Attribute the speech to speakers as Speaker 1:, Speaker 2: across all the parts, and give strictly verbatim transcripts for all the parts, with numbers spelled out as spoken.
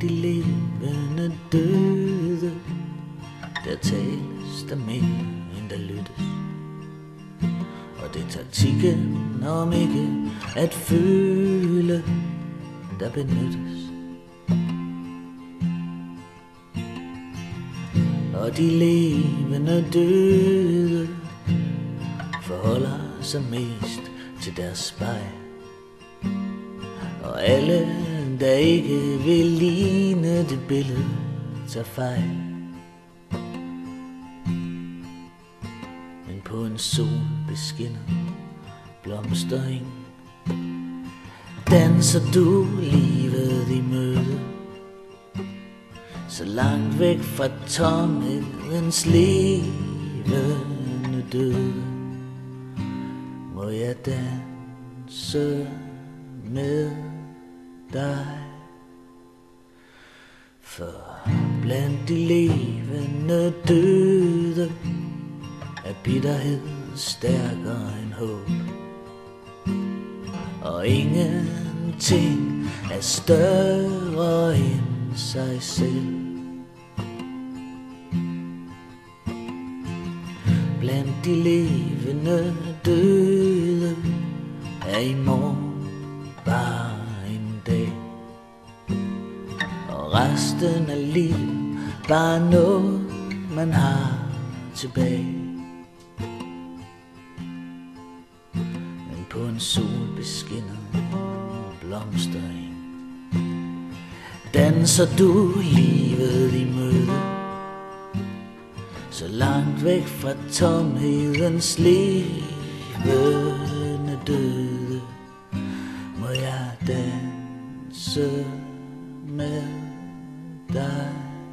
Speaker 1: de levende døde, der tales der mere end der lyttes. Og det er taktikken om ikke at føle, der benyttes. Og de levende døde forholder sig mest til deres spejl. Og alle, der ikke vil ligne det billede, tager fejl. Men på en solbeskinnet blomstereng danser du livet i møde. Så langt væk fra tomhedens levende døde, må jeg danse med dig. For blandt de levende døde er bitterhed stærkere end håb, og ingenting er større end sig selv. Blandt de levende døde er i morgen bare en dag, og resten af livet bare noget man har tilbage. Men på en solbeskinnet blomstereng danser du livet i møde. Så langt væk fra tomhedens levende døde, må jeg danse med dig.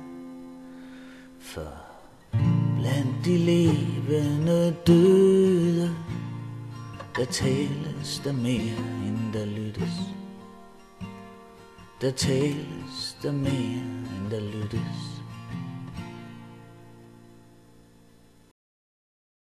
Speaker 1: For blandt de levende døde, der tales der mere end der lyttes. Der tales der mere end der lyttes.